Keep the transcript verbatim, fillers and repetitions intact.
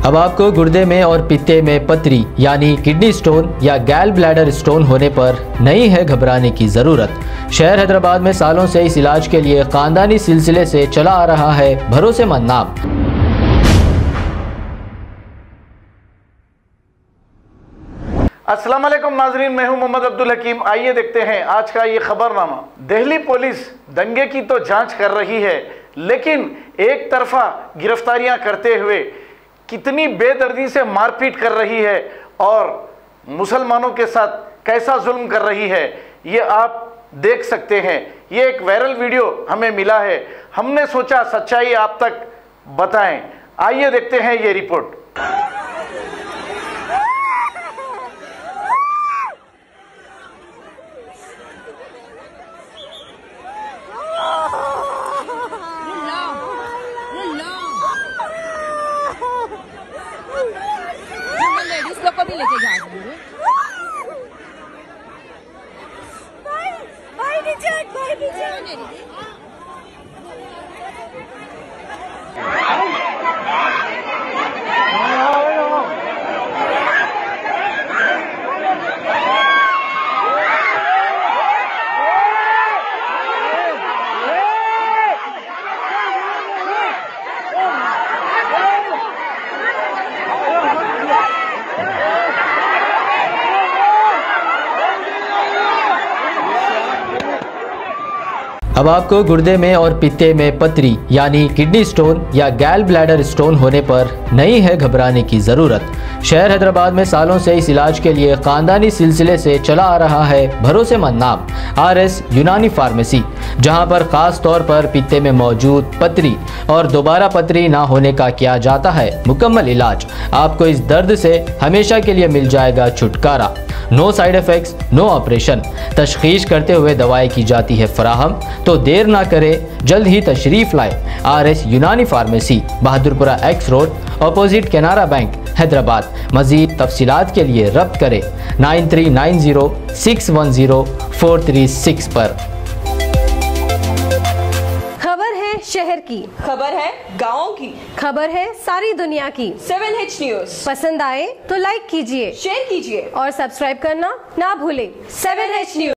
अब आपको गुर्दे में और पित्ते में पथरी यानी किडनी स्टोन या गैल ब्लैडर स्टोन होने पर नहीं है घबराने की ज़रूरत। शहर हैदराबाद में सालों से इस इलाज के लिए खानदानी सिलसिले से चला आ रहा है भरोसेमंद नाम। अस्सलाम वालेकुम नाजरीन, मैं हूं मोहम्मद अब्दुल हकीम। आइए देखते हैं आज का ये खबरनामा। दिल्ली पुलिस दंगे की तो जांच कर रही है, लेकिन एक तरफा गिरफ्तारियां करते हुए कितनी बेदर्दी से मारपीट कर रही है और मुसलमानों के साथ कैसा जुल्म कर रही है, ये आप देख सकते हैं। ये एक वायरल वीडियो हमें मिला है, हमने सोचा सच्चाई आप तक बताएं। आइए देखते हैं ये रिपोर्ट। को भी लेके जा रही है। भाई भाई नीचे भाई नीचे अब आपको गुर्दे में और पित्ते में पथरी यानी किडनी स्टोन या गैल ब्लैडर स्टोन होने पर नहीं है घबराने की ज़रूरत। शहर हैदराबाद में सालों से इस इलाज के लिए खानदानी सिलसिले से चला आ रहा है भरोसेमंद नाम आर एस यूनानी फार्मेसी, जहां पर खास तौर पर पित्ते में मौजूद पथरी और दोबारा पथरी ना होने का किया जाता है मुकम्मल इलाज। आपको इस दर्द से हमेशा के लिए मिल जाएगा छुटकारा। No side effects, no operation. तशखीस करते हुए दवाएं की जाती है फराहम, तो देर ना करें, जल्द ही तशरीफ लाए। आर एस यूनानी pharmacy, Bahadurpura X road, opposite Canara bank, Hyderabad. मजीद तफसीलात के लिए रब्त करें nine three nine zero six one zero four three six पर। खबर है शहर की, खबर है गाँव की, खबर है सारी दुनिया की। सेवन एच न्यूज पसंद आए तो लाइक कीजिए, शेयर कीजिए और सब्सक्राइब करना ना भूलें। Seven H news.